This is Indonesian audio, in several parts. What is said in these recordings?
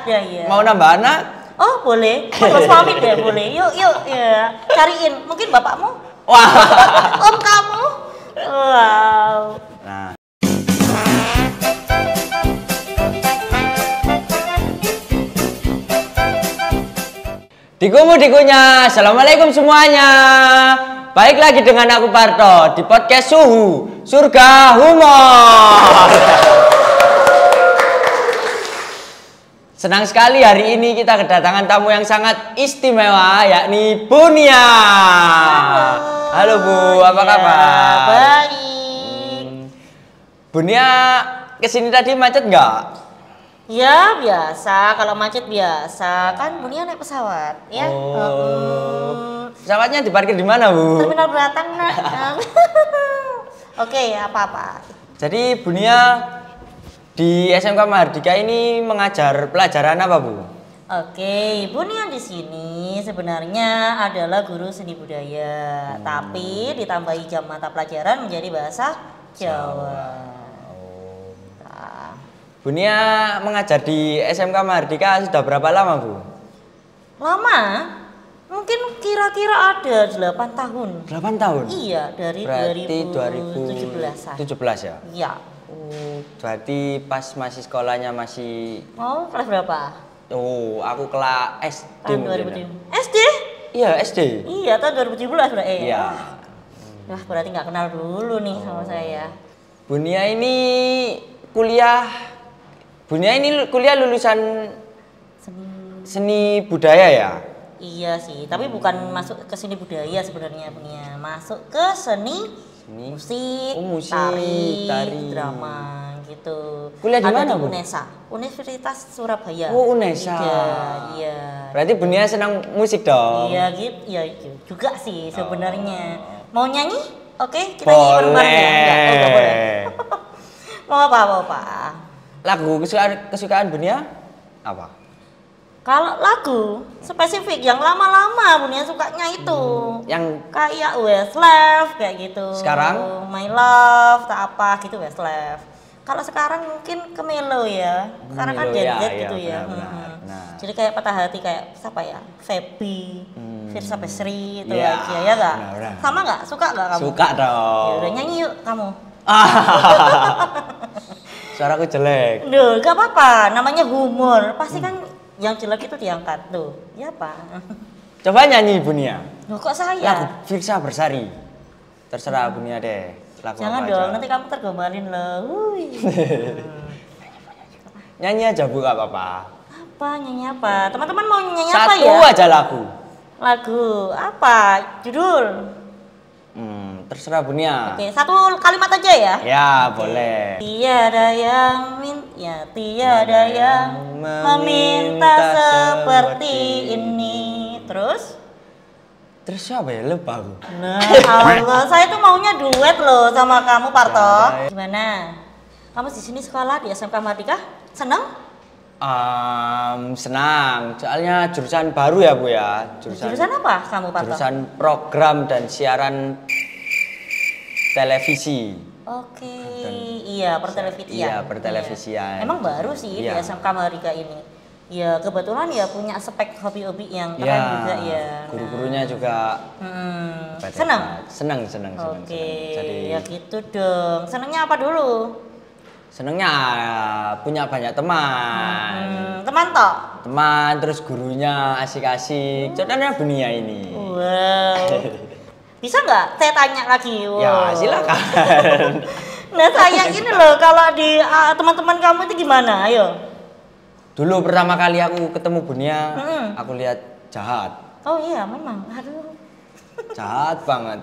Ya, iya. Mau nambah anak? Oh boleh, kalau suami deh boleh. Yuk ya, cariin. Mungkin bapakmu, Wah. om kamu. Wow. Nah. Dikumu-dikunya, assalamualaikum semuanya. Baik lagi dengan aku Parto di podcast Suhu Surga Humor. Senang sekali hari ini kita kedatangan tamu yang sangat istimewa, yakni Bunia. Halo Bu, apa kabar? Baik. Bunia kesini tadi macet nggak? Ya biasa, kalau macet biasa kan Bunia naik pesawat ya. Pesawatnya diparkir di mana Bu? Terminal Beratang nak. Oke, apa-apa. Jadi Bunia di SMK Mahardika ini mengajar pelajaran apa Bu? Oke, Bunia di sini sebenarnya adalah guru seni budaya, tapi ditambahi jam mata pelajaran menjadi bahasa Jawa. Bunia mengajar di SMK Mahardika sudah berapa lama Bu? Lama? Mungkin kira-kira ada 8 tahun. 8 tahun? Iya, dari berarti 2017-an. 2017 ya? Iya. Berarti pas masih sekolahnya masih... Mau kelas berapa? Oh, aku kelas SD Tahun mungkin. 2007. SD? Iya, SD. Iya, tahun 2017 berarti. Iya. Wah, berarti nggak kenal dulu nih sama saya. Bunia ini kuliah lulusan seni budaya ya? Iya sih, tapi bukan masuk ke seni budaya sebenarnya Bunia. Masuk ke seni musik, tari, drama gitu. Kuliah di mana Bu? UNESA, Universitas Surabaya. Oh, UNESA. Iya. Berarti Bunia senang musik dong? Iya gitu, ya juga sih sebenarnya. Mau nyanyi? Oke, kita boleh. nyanyi bareng ya. Enggak boleh. Mau apa? Lagu kesukaan Bunia apa? Kalau lagu spesifik yang lama-lama Bunia sukanya itu yang kayak Westlife kayak gitu. Sekarang My Love tak apa gitu Westlife. Kalau sekarang mungkin ke Melo ya. Sekarang kan Gen Z gitu ya. Nah. Jadi kayak patah hati kayak siapa ya? Feby, Firsa Besri itu ya, aja ya enggak? Sama enggak? Suka enggak kamu? Suka dong. Ya udah nyanyi yuk kamu. Suaraku jelek. Duh, gak apa-apa. Namanya humor. Pasti kan yang jelek itu diangkat tuh. Ya apa? Coba nyanyi Bunia. Loh kok saya? Lagu Firsa Bersari. Terserah Bunia deh. Lagu jangan apa dong, aja. nanti kamu tergombalin loh. Nyanyi aja Bu, gak apa-apa. Apa? Nyanyi apa? Teman-teman mau nyanyi Satu apa ya? Satu aja lagu. Lagu apa? Judul? Terserah Bunia. Oke, satu kalimat aja ya? Ya, boleh. Tiada yang tiada yang meminta seperti ini. Terus siapa ya? Lupa aku. Nah, Allah, saya tuh maunya duet loh sama kamu, Parto. Gimana? Kamu di sini sekolah di SMK Mahardika? Seneng? Senang. Soalnya jurusan baru ya Bu ya. Jurusan apa kamu, Parto? Jurusan program dan siaran televisi. Oke, iya pertelevisian. Iya, pertelevisian. Emang baru sih di SMK Mahardika ini. Ya kebetulan ya punya spek hobi-hobi yang keren juga ya. Guru-gurunya juga. Seneng. Oke, Jadi ya gitu dong. Senengnya apa dulu? Senengnya punya banyak teman. Teman toh? Teman, terus gurunya asik-asik. Contohnya Bunia ini. Wow. Bisa nggak saya tanya lagi? Wow. Ya silakan. Nah saya ini loh, kalau di teman-teman kamu itu gimana? Ayo. Dulu pertama kali aku ketemu Bunia, aku lihat jahat. Oh iya memang, aduh. Jahat banget.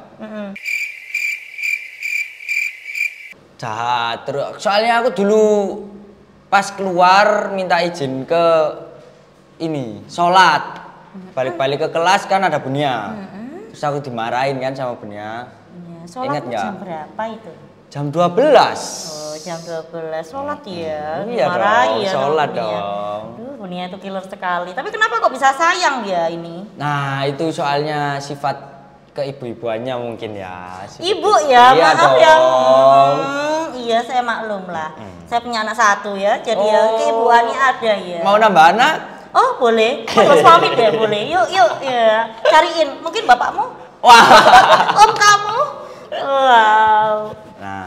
Jahat. Terus soalnya aku dulu pas keluar minta izin ke ini sholat, balik-balik ke kelas kan ada Bunia. Terus aku dimarahin kan sama Bunia. Sholat ingat nggak? Jam berapa itu? Jam 12. Oh jam 12 sholat ya. Iya dong, ya sholat Bunia. dong. Bunia itu killer sekali. Tapi kenapa kok bisa sayang dia ini? Nah itu soalnya sifat keibu-ibuannya mungkin ya. Ibu ya, iya maaf dong. ya. iya saya maklum lah. Saya punya anak satu ya, jadi ya keibuannya ada ya. Mau nambah anak? Oh boleh, kalau suami deh boleh. Yuk ya, cariin. Mungkin bapakmu, Wah. om kamu. Wow. Nah,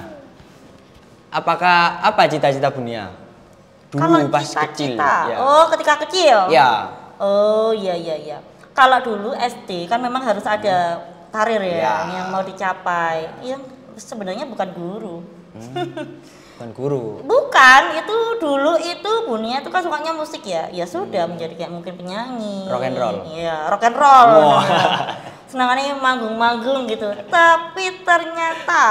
apa cita-cita Bunia? Dulu Kalau pas cita-cita, kecil. Ya. oh ketika kecil. Ya. Oh iya. Kalau dulu SD kan memang harus ada karir ya, yang mau dicapai. Yang sebenarnya bukan guru. Bukan guru. Bukan, itu dulu itu Bunia itu kan sukanya musik ya. Ya sudah menjadi kayak mungkin penyanyi. Rock and roll. Iya, rock and roll. Wow. Senangannya manggung-manggung gitu. Tapi ternyata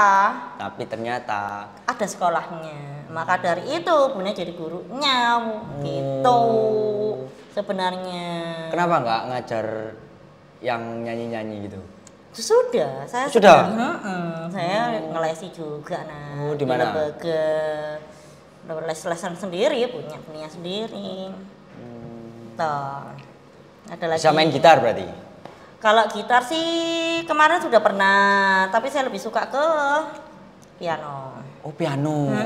ada sekolahnya. Maka dari itu Bunia jadi gurunya gitu. Sebenarnya. Kenapa nggak ngajar yang nyanyi-nyanyi gitu? Sudah, saya sudah. Saya ngelesi juga nah. Oh, di mana? Les-lesan sendiri, punya sendiri. Toh. Ada lagi. Bisa main gitar berarti? Kalau gitar sih kemarin sudah pernah, tapi saya lebih suka ke piano. Oh, piano.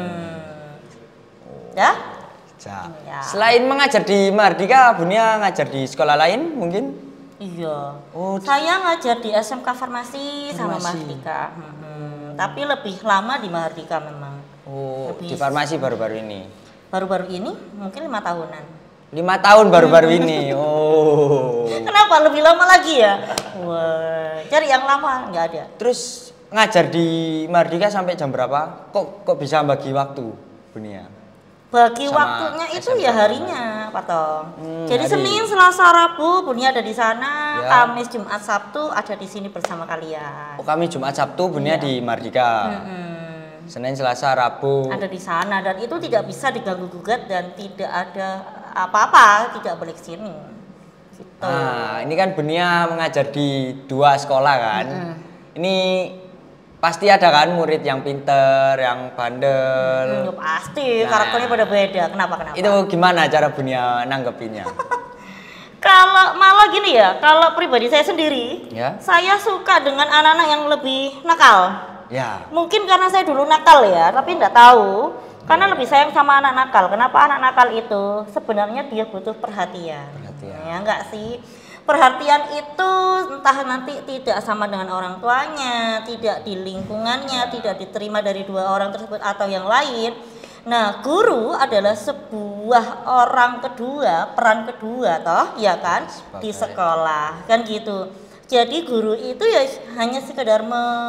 Ya? Ya. Selain mengajar di Mardika, Bunia ngajar di sekolah lain mungkin? Iya. Oh, saya ngajar di SMK Farmasi sama Mardika. Tapi lebih lama di Mardika memang. Oh, di farmasi baru-baru ini? Baru-baru ini mungkin 5 tahunan. 5 tahun baru-baru ini. Oh. Kenapa lebih lama lagi ya? Wah, cari yang lama nggak ada. Terus ngajar di Mardika sampai jam berapa? Kok bisa bagi waktu, Bunia? Bagi Sama waktunya itu SMK. ya harinya, Pak Tong. Jadi hari. Senin, Selasa, Rabu Bunia ada di sana, Ya. Kamis, Jumat, Sabtu ada di sini bersama kalian. Oh, kami Jumat Sabtu Bunia di Mardika. Senin, Selasa, Rabu. Ada di sana dan itu tidak bisa diganggu gugat dan tidak ada apa-apa, tidak boleh kesini. Gitu. Nah, ini kan Bunia mengajar di 2 sekolah kan. Ini pasti ada kan murid yang pinter, yang bandel. Pasti Nah. karakternya pada beda. Kenapa? Itu gimana cara Bunia nanggepinnya? Kalau malah gini ya, kalau pribadi saya sendiri, Ya. saya suka dengan anak-anak yang lebih nakal. Ya. Mungkin karena saya dulu nakal ya, tapi enggak tahu. Karena lebih sayang sama anak nakal. Kenapa anak nakal itu? Sebenarnya dia butuh perhatian. Ya enggak sih? Perhatian itu entah nanti tidak sama dengan orang tuanya, tidak di lingkungannya, tidak diterima dari 2 orang tersebut atau yang lain. Nah, guru adalah sebuah orang kedua, peran kedua toh, ya kan? Di sekolah, kan gitu. Jadi guru itu ya hanya sekedar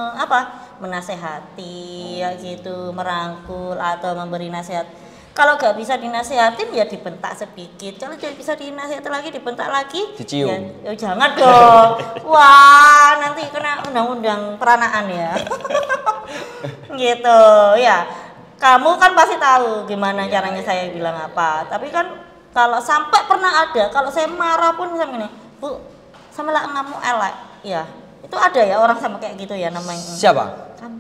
menasehati ya gitu, merangkul atau memberi nasihat. Kalau gak bisa dinasehatin ya dibentak sedikit. Kalau tidak bisa dinasehati lagi, dibentak lagi. Dicium. Ya jangan dong. Wah, nanti kena undang-undang peranaan ya. Gitu ya. Kamu kan pasti tahu gimana caranya saya bilang apa. Tapi kan kalau sampai pernah ada, kalau saya marah pun misalnya gini, Bu, sama lah kamu elek. Ya, itu ada ya orang sama kayak gitu ya namanya. Siapa? Kamu.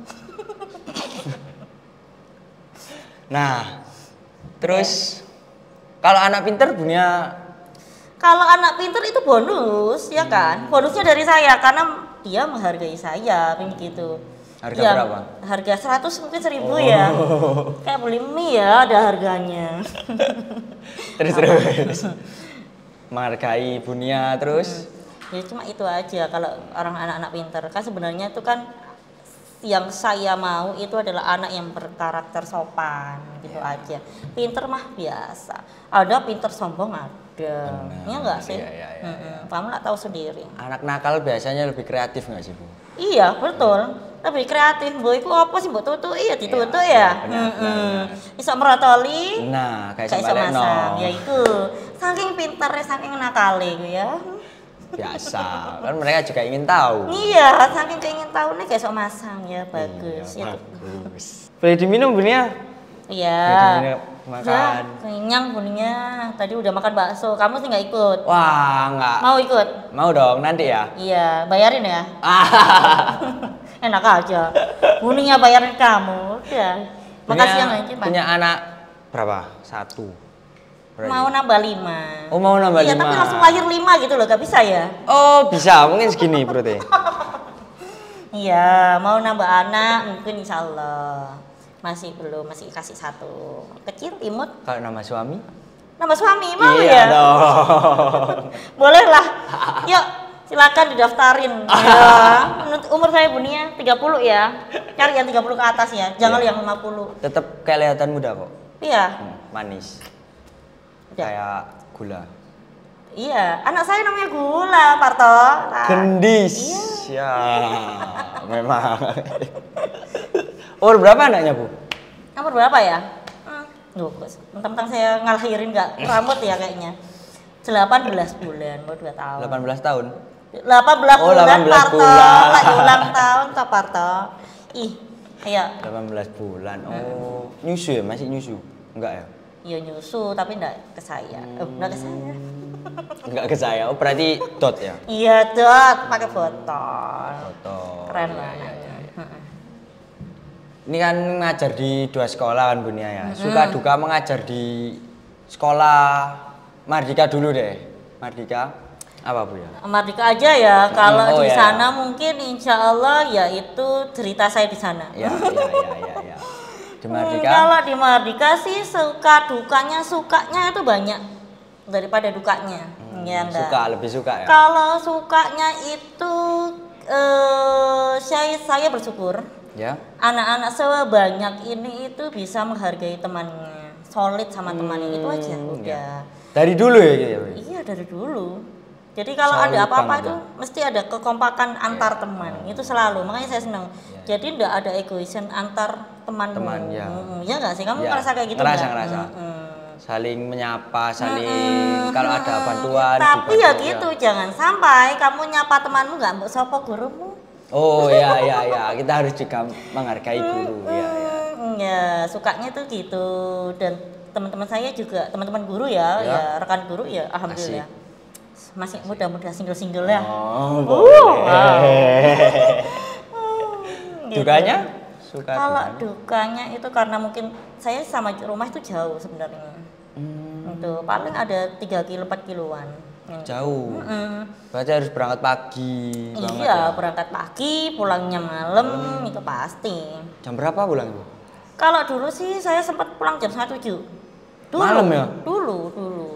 Nah, terus kalau anak pinter Bunia. Kalau anak pinter itu bonus, ya kan? Bonusnya dari saya karena dia menghargai saya, begitu. Harga Ya, berapa? Harga 100 mungkin 1000 ya. Kayak beli mie ya ada harganya. Terus. Menghargai Bunia terus. Ya cuma itu aja kalau orang anak-anak pinter. Kan sebenarnya itu kan yang saya mau itu adalah anak yang berkarakter sopan gitu aja. Pinter mah biasa. Ada pinter sombong ada. Iya enggak sih? Kamu nggak tahu sendiri. Anak nakal biasanya lebih kreatif nggak sih, Bu? Iya betul. Lebih kreatif. Bu iku apa sih mbok tutu? Iya ditutu ya. Bisa merotoli. Nah, kayak Kayak sama masang. Ya itu. Saking pinternya, saking nakale gitu ya. Biasa, kan mereka juga ingin tahu. Iya, saking keingin tahu nih kayak sok masang ya bagus. Iya, Itu. bagus. Boleh diminum Bunia? Iya. Boleh diminum, makan. Ya, kenyang buninya. Tadi udah makan bakso. Kamu sih nggak ikut? Wah, nggak. Mau ikut? Mau dong, nanti ya. Iya, bayarin ya. Enak aja. Buninya bayarin kamu. Udah. Makasih ya Mbak. Punya anak berapa? 1. Berarti. Mau nambah 5. Oh, mau nambah 5. Iya, tapi langsung lahir 5 gitu loh, gak bisa ya? Oh, bisa. Mungkin segini berarti. Iya, mau nambah anak mungkin insya Allah. Masih belum, masih kasih satu. Kecil, imut. Kalau nama suami? Nama suami mau iya ya? dong. Boleh lah. Yuk, silakan didaftarin. Ya. Umur saya Bunia 30 ya. Cari yang 30 ke atas ya. Jangan yang 50. Tetap kelihatan muda kok. Iya. Manis. Ya. Kayak gula. Iya, anak saya namanya Gula, Parto. Gendis. Iya. Ya, memang. Umur berapa anaknya, Bu? Umur berapa ya? Duh, mentang-mentang saya ngelahirin nggak rambut ya kayaknya. 18 bulan, baru 2 tahun. 18 tahun? 18 oh, bulan, 18 Parto. bulan. Lagi ulang tahun, Kak Parto. Ih, ayo. 18 bulan, oh. Nyusu ya? Masih nyusu? Enggak ya? Iya nyusu, tapi enggak ke saya. Enggak ke saya. Enggak ke saya, oh berarti dot ya? Iya dot, pakai botol. Botol. Keren ya, lah. ya, ya. Ini kan ngajar di 2 sekolah kan Bunia ya. Suka duka mengajar di sekolah Mardika dulu deh. Mardika apa Bu ya? Mardika aja ya. Kalau di ya. sana mungkin insya Allah ya itu cerita saya di sana. Ya. Di Mardika. Kalau di Mardika sih suka dukanya itu banyak daripada dukanya. Ya enggak. Suka, lebih suka ya. Kalau sukanya itu saya bersyukur. Ya. Anak-anak sebanyak ini itu bisa menghargai temannya, solid sama temannya itu aja udah. Ya. Dari dulu ya gitu. Iya dari dulu. Jadi kalau Solid ada apa-apa banget itu mesti ada kekompakan antar teman. Itu selalu. Makanya saya senang. Jadi enggak ada egoisan antar teman. Ya. Ya enggak sih? Kamu ngerasa kayak gitu ngerasa. Saling menyapa, saling kalau ada bantuan. Tapi ya gitu, jangan sampai kamu nyapa temanmu enggak mbok sapa gurumu. Oh ya, kita harus juga menghargai guru ya. Ya, sukanya tuh gitu. Dan teman-teman saya juga, teman-teman guru ya, rekan guru ya, alhamdulillah. Masih muda-muda single-single ya. Oh, boleh. Gitu. Dukanya? Suka kalau dukanya itu karena mungkin saya sama rumah itu jauh sebenarnya. Itu paling ada 3 kilo 4 kiloan. Jauh. Berarti harus berangkat pagi banget. Iya, ya? berangkat pagi, pulangnya malam itu pasti. Jam berapa pulang Bu? Kalau dulu sih saya sempat pulang jam 7. Dulu, malam ya? Dulu.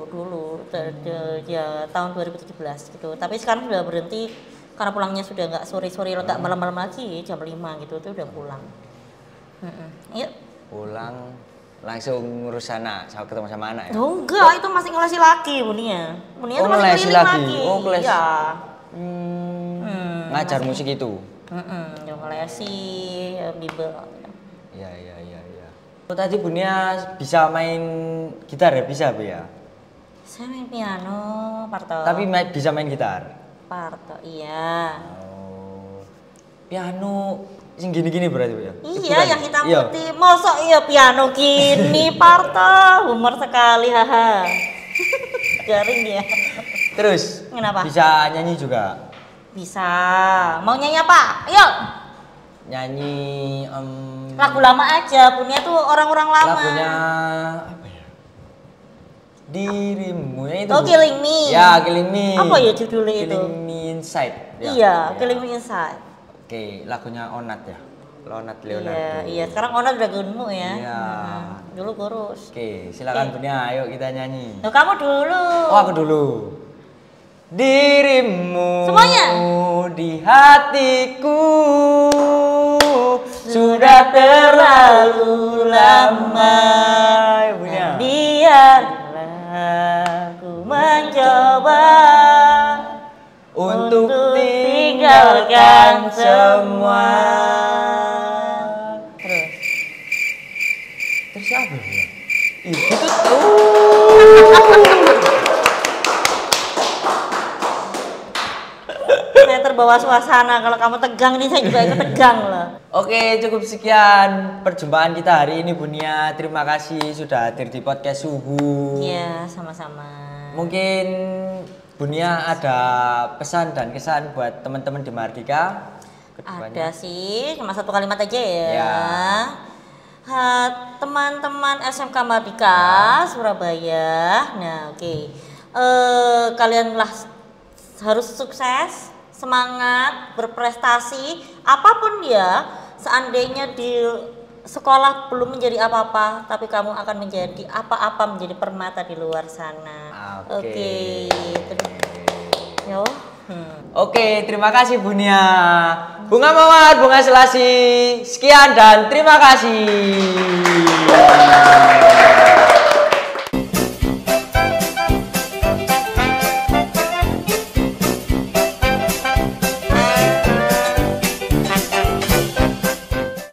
Ya tahun 2017 gitu. Tapi sekarang sudah berhenti karena pulangnya sudah nggak sore-sore, nggak malam-malam lagi, jam 5 gitu tuh udah pulang. Yuk. Pulang langsung ngurus anak, ketemu sama anak ya? Oh enggak, itu masih ngelesi lagi Bunia. Bunia itu masih ngelesi keliling lagi. lagi. Oh, kelas. Iya. Ngajar musik itu? Ya ngelesi, bimbel. Iya. Oh, tadi Bunia bisa main gitar ya? Bisa Bu ya? Saya main piano, Parto. Tapi bisa main gitar? Parto, iya. Oh. Piano yang gini-gini berarti Bu ya? Iya, yang hitam putih. Mosok iya piano gini, Parto. Humor sekali, haha. Garing ya. Terus? Kenapa? Bisa nyanyi juga? Bisa. Mau nyanyi apa? Ayo. Nyanyi lagu lama aja, punya tuh orang-orang lama. lagunya apa ya? Dirimu ya itu. Oh, Killing Me. Ya, Killing Me. Apa ya judulnya itu? Killing Me Inside. Ya, Iya, Killing Me Inside. Oke, lagunya Onat ya. Leonardo. Iya. Sekarang Onat udah gemuk ya. Iya. Dulu kurus. Oke, silakan Bunia, ayo kita nyanyi. Loh, kamu dulu. Oh, aku dulu. Dirimu semuanya di hatiku sudah terlalu lama. Biarlah ku mencoba untuk tinggalkan semua. Terus siapa ya? Itu saya terbawa suasana. Kalau kamu tegang nih, saya juga ikut tegang loh. Oke, cukup sekian perjumpaan kita hari ini Bunia. Terima kasih sudah hadir di podcast Suhu. Iya, sama-sama. Mungkin Bunia ada pesan dan kesan buat teman-teman di Mardika? Ada sih, cuma satu kalimat aja ya. Teman-teman SMK Mardika Surabaya. Nah, oke. Kalianlah harus sukses, semangat, berprestasi, apapun ya. Seandainya di sekolah belum menjadi apa-apa, tapi kamu akan menjadi apa-apa, menjadi permata di luar sana. Oke. Yo. Oke, terima kasih Bunia. Bunga Mawar, Bunga Selasi. Sekian dan terima kasih.